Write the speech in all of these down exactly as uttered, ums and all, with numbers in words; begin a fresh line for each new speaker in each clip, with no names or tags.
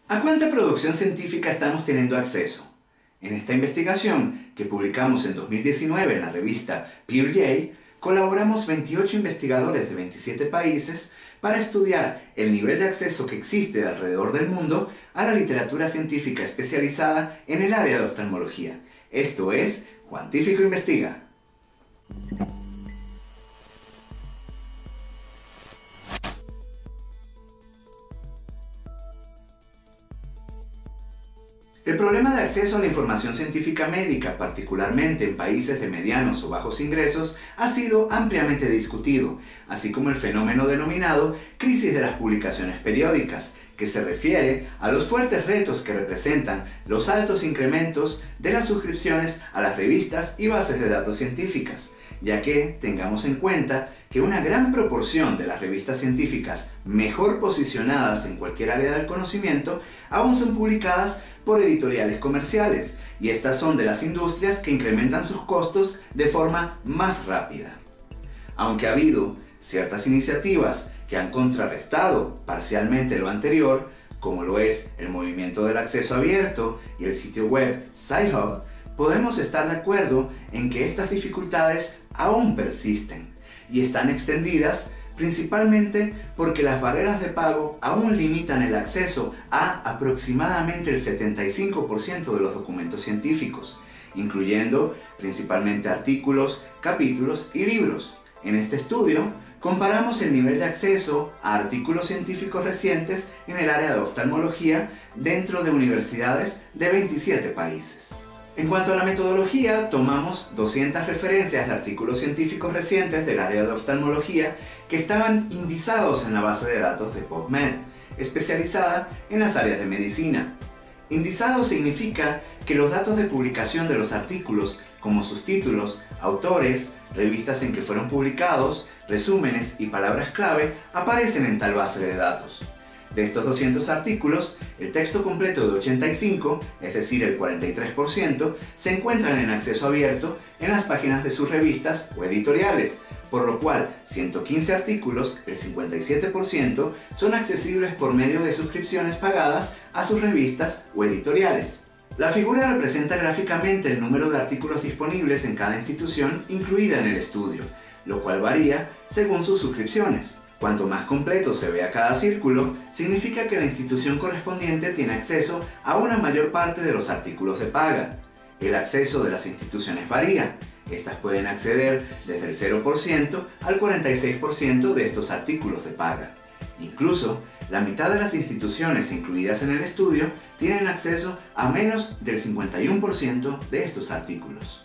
¿A cuánta producción científica estamos teniendo acceso? En esta investigación, que publicamos en dos mil diecinueve en la revista PeerJ, colaboramos veintiocho investigadores de veintisiete países para estudiar el nivel de acceso que existe alrededor del mundo a la literatura científica especializada en el área de oftalmología. Esto es Juantífico Investiga. El problema de acceso a la información científica médica, particularmente en países de medianos o bajos ingresos, ha sido ampliamente discutido, así como el fenómeno denominado crisis de las publicaciones periódicas, que se refiere a los fuertes retos que representan los altos incrementos de las suscripciones a las revistas y bases de datos científicas, ya que tengamos en cuenta que una gran proporción de las revistas científicas mejor posicionadas en cualquier área del conocimiento aún son publicadas por editoriales comerciales, y estas son de las industrias que incrementan sus costos de forma más rápida. Aunque ha habido ciertas iniciativas que han contrarrestado parcialmente lo anterior, como lo es el movimiento del acceso abierto y el sitio web Sci-Hub, podemos estar de acuerdo en que estas dificultades aún persisten y están extendidas principalmente porque las barreras de pago aún limitan el acceso a aproximadamente el setenta y cinco por ciento de los documentos científicos, incluyendo principalmente artículos, capítulos y libros. En este estudio, comparamos el nivel de acceso a artículos científicos recientes en el área de oftalmología dentro de universidades de veintisiete países. En cuanto a la metodología, tomamos doscientas referencias de artículos científicos recientes del área de oftalmología que estaban indizados en la base de datos de PubMed, especializada en las áreas de medicina. Indizado significa que los datos de publicación de los artículos, como sus títulos, autores, revistas en que fueron publicados, resúmenes y palabras clave, aparecen en tal base de datos. De estos doscientos artículos, el texto completo de ochenta y cinco, es decir, el cuarenta y tres por ciento, se encuentran en acceso abierto en las páginas de sus revistas o editoriales, por lo cual ciento quince artículos, el cincuenta y siete por ciento, son accesibles por medio de suscripciones pagadas a sus revistas o editoriales. La figura representa gráficamente el número de artículos disponibles en cada institución incluida en el estudio, lo cual varía según sus suscripciones. Cuanto más completo se vea cada círculo, significa que la institución correspondiente tiene acceso a una mayor parte de los artículos de paga. El acceso de las instituciones varía. Estas pueden acceder desde el cero por ciento al cuarenta y seis por ciento de estos artículos de paga. Incluso, la mitad de las instituciones incluidas en el estudio tienen acceso a menos del cincuenta y uno por ciento de estos artículos.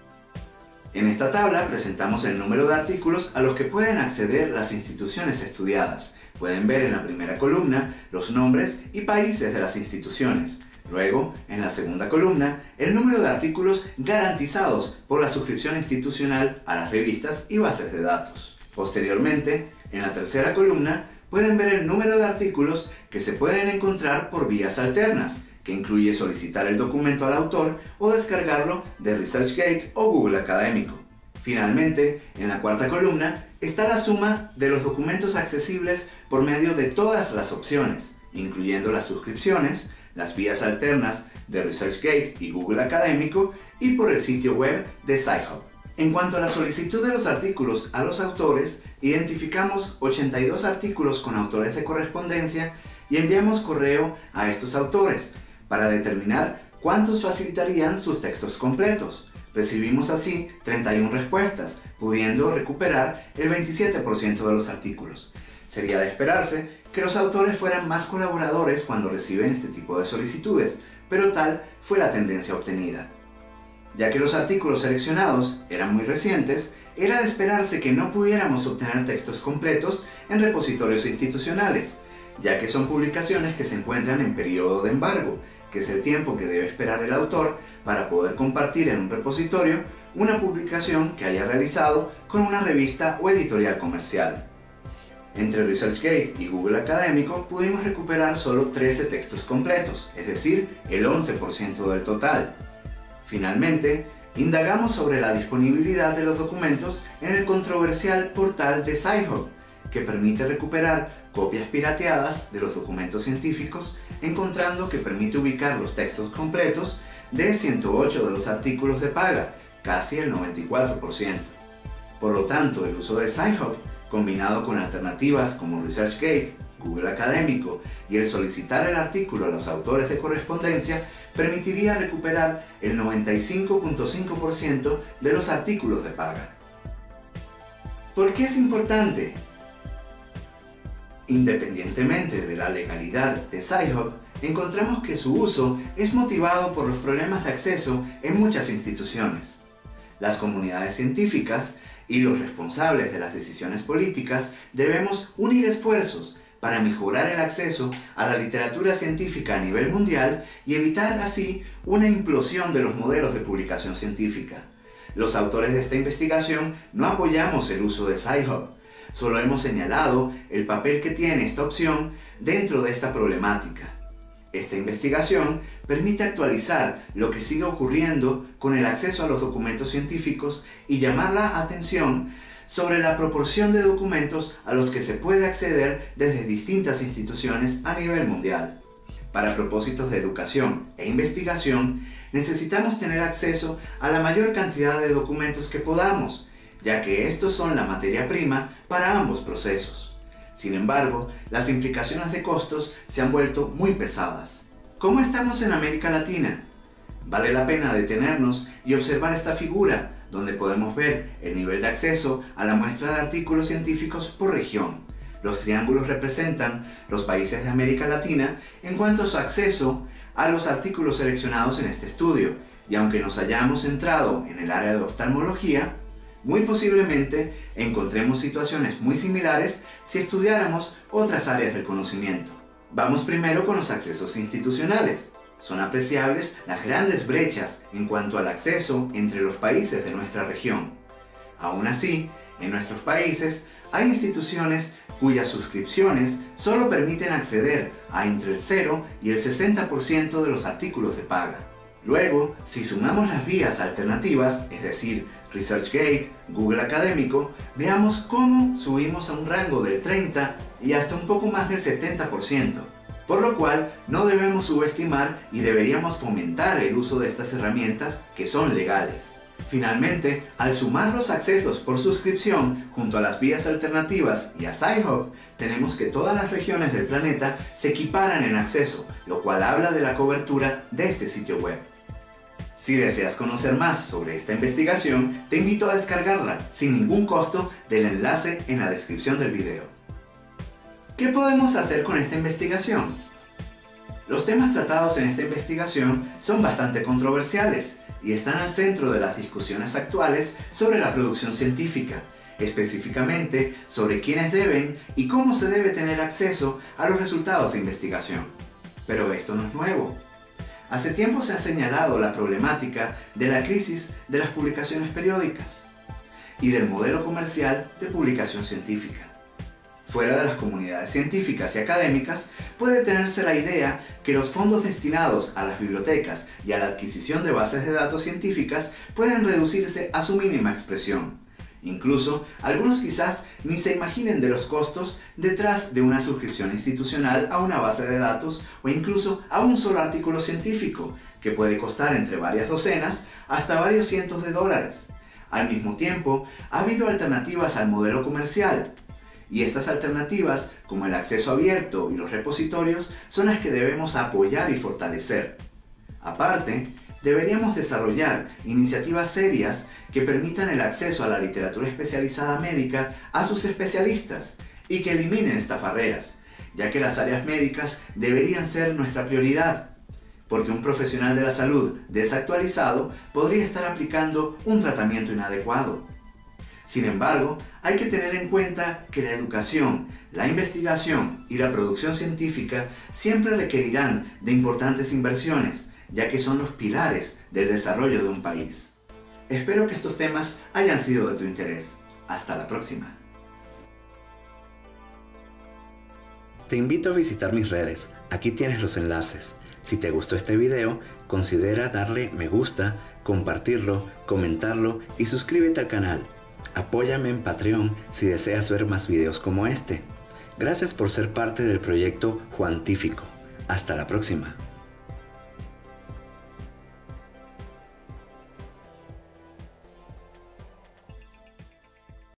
En esta tabla presentamos el número de artículos a los que pueden acceder las instituciones estudiadas. Pueden ver en la primera columna los nombres y países de las instituciones. Luego, en la segunda columna, el número de artículos garantizados por la suscripción institucional a las revistas y bases de datos. Posteriormente, en la tercera columna, pueden ver el número de artículos que se pueden encontrar por vías alternas, que incluye solicitar el documento al autor o descargarlo de ResearchGate o Google Académico. Finalmente, en la cuarta columna, está la suma de los documentos accesibles por medio de todas las opciones, incluyendo las suscripciones, las vías alternas de ResearchGate y Google Académico y por el sitio web de Sci-Hub. En cuanto a la solicitud de los artículos a los autores, identificamos ochenta y dos artículos con autores de correspondencia y enviamos correo a estos autores para determinar cuántos facilitarían sus textos completos. Recibimos así treinta y una respuestas, pudiendo recuperar el veintisiete por ciento de los artículos. Sería de esperarse que los autores fueran más colaboradores cuando reciben este tipo de solicitudes, pero tal fue la tendencia obtenida. Ya que los artículos seleccionados eran muy recientes, era de esperarse que no pudiéramos obtener textos completos en repositorios institucionales, ya que son publicaciones que se encuentran en periodo de embargo, que es el tiempo que debe esperar el autor para poder compartir en un repositorio una publicación que haya realizado con una revista o editorial comercial. Entre ResearchGate y Google Académico pudimos recuperar solo trece textos completos, es decir, el once por ciento del total. Finalmente, indagamos sobre la disponibilidad de los documentos en el controversial portal de Sci-Hub, que permite recuperar copias pirateadas de los documentos científicos encontrando que permite ubicar los textos completos de ciento ocho de los artículos de paga, casi el noventa y cuatro por ciento. Por lo tanto, el uso de Sci-Hub, combinado con alternativas como ResearchGate, Google Académico y el solicitar el artículo a los autores de correspondencia, permitiría recuperar el noventa y cinco punto cinco por ciento de los artículos de paga. ¿Por qué es importante? Independientemente de la legalidad de Sci-Hub, encontramos que su uso es motivado por los problemas de acceso en muchas instituciones. Las comunidades científicas y los responsables de las decisiones políticas debemos unir esfuerzos para mejorar el acceso a la literatura científica a nivel mundial y evitar así una implosión de los modelos de publicación científica. Los autores de esta investigación no apoyamos el uso de Sci-Hub, solo hemos señalado el papel que tiene esta opción dentro de esta problemática. Esta investigación permite actualizar lo que sigue ocurriendo con el acceso a los documentos científicos y llamar la atención sobre la proporción de documentos a los que se puede acceder desde distintas instituciones a nivel mundial. Para propósitos de educación e investigación, necesitamos tener acceso a la mayor cantidad de documentos que podamos, ya que estos son la materia prima para ambos procesos. Sin embargo, las implicaciones de costos se han vuelto muy pesadas. ¿Cómo estamos en América Latina? Vale la pena detenernos y observar esta figura, donde podemos ver el nivel de acceso a la muestra de artículos científicos por región. Los triángulos representan los países de América Latina en cuanto a su acceso a los artículos seleccionados en este estudio, y aunque nos hayamos centrado en el área de oftalmología, muy posiblemente encontremos situaciones muy similares si estudiáramos otras áreas del conocimiento. Vamos primero con los accesos institucionales. Son apreciables las grandes brechas en cuanto al acceso entre los países de nuestra región. Aún así, en nuestros países hay instituciones cuyas suscripciones solo permiten acceder a entre el cero y el sesenta por ciento de los artículos de paga. Luego, si sumamos las vías alternativas, es decir, ResearchGate, Google Académico, veamos cómo subimos a un rango del treinta y hasta un poco más del setenta por ciento. Por lo cual, no debemos subestimar y deberíamos fomentar el uso de estas herramientas que son legales. Finalmente, al sumar los accesos por suscripción junto a las vías alternativas y a Sci-Hub, tenemos que todas las regiones del planeta se equiparan en acceso, lo cual habla de la cobertura de este sitio web. Si deseas conocer más sobre esta investigación, te invito a descargarla sin ningún costo del enlace en la descripción del video. ¿Qué podemos hacer con esta investigación? Los temas tratados en esta investigación son bastante controversiales y están al centro de las discusiones actuales sobre la producción científica, específicamente sobre quiénes deben y cómo se debe tener acceso a los resultados de investigación. Pero esto no es nuevo. Hace tiempo se ha señalado la problemática de la crisis de las publicaciones periódicas y del modelo comercial de publicación científica. Fuera de las comunidades científicas y académicas, puede tenerse la idea que los fondos destinados a las bibliotecas y a la adquisición de bases de datos científicas pueden reducirse a su mínima expresión. Incluso, algunos quizás ni se imaginen de los costos detrás de una suscripción institucional a una base de datos o incluso a un solo artículo científico, que puede costar entre varias docenas hasta varios cientos de dólares. Al mismo tiempo, ha habido alternativas al modelo comercial, y estas alternativas, como el acceso abierto y los repositorios, son las que debemos apoyar y fortalecer. Aparte, deberíamos desarrollar iniciativas serias que permitan el acceso a la literatura especializada médica a sus especialistas y que eliminen estas barreras, ya que las áreas médicas deberían ser nuestra prioridad, porque un profesional de la salud desactualizado podría estar aplicando un tratamiento inadecuado. Sin embargo, hay que tener en cuenta que la educación, la investigación y la producción científica siempre requerirán de importantes inversiones, ya que son los pilares del desarrollo de un país. Espero que estos temas hayan sido de tu interés. Hasta la próxima. Te invito a visitar mis redes. Aquí tienes los enlaces. Si te gustó este video, considera darle me gusta, compartirlo, comentarlo y suscríbete al canal. Apóyame en Patreon si deseas ver más videos como este. Gracias por ser parte del proyecto Juantífico. Hasta la próxima.